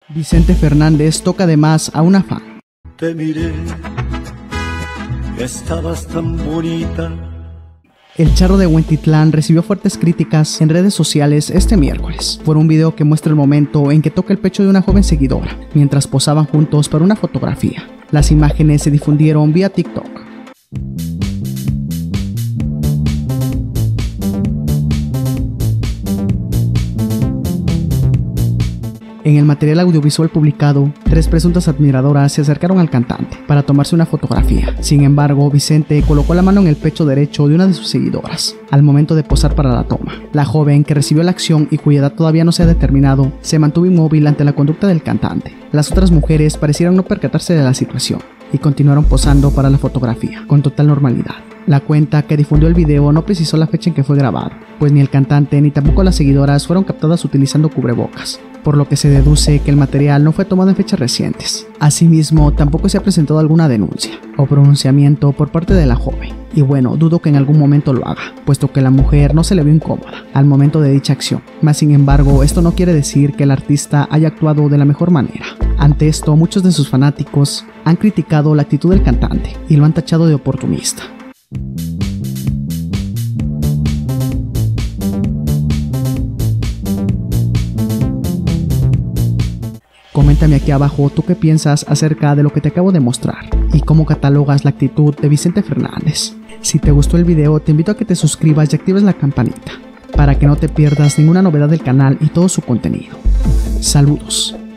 Vicente Fernández toca de más a una fan. Te miré, estabas tan bonita. El charro de Huentitlán recibió fuertes críticas en redes sociales este miércoles por un video que muestra el momento en que toca el pecho de una joven seguidora mientras posaban juntos para una fotografía. Las imágenes se difundieron vía TikTok. En el material audiovisual publicado, 3 presuntas admiradoras se acercaron al cantante para tomarse una fotografía. Sin embargo, Vicente colocó la mano en el pecho derecho de una de sus seguidoras al momento de posar para la toma. La joven, que recibió la acción y cuya edad todavía no se ha determinado, se mantuvo inmóvil ante la conducta del cantante. Las otras mujeres parecieron no percatarse de la situación y continuaron posando para la fotografía con total normalidad. La cuenta que difundió el video no precisó la fecha en que fue grabado, pues ni el cantante ni tampoco las seguidoras fueron captadas utilizando cubrebocas, por lo que se deduce que el material no fue tomado en fechas recientes. Asimismo, tampoco se ha presentado alguna denuncia o pronunciamiento por parte de la joven, y bueno, dudo que en algún momento lo haga, puesto que la mujer no se le vio incómoda al momento de dicha acción. Mas sin embargo, esto no quiere decir que el artista haya actuado de la mejor manera. Ante esto, muchos de sus fanáticos han criticado la actitud del cantante y lo han tachado de oportunista. Coméntame aquí abajo tú qué piensas acerca de lo que te acabo de mostrar y cómo catalogas la actitud de Vicente Fernández. Si te gustó el video, te invito a que te suscribas y actives la campanita para que no te pierdas ninguna novedad del canal y todo su contenido. Saludos.